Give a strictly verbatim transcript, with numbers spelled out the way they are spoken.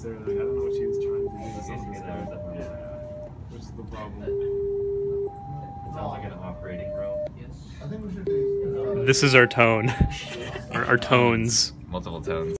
necessarily. I don't know what she was trying to do with some of this stuff. Yeah, which is the problem. It sounds like an operating room. Yes. I think we should do. This is our tone. our, our tones. Multiple tones.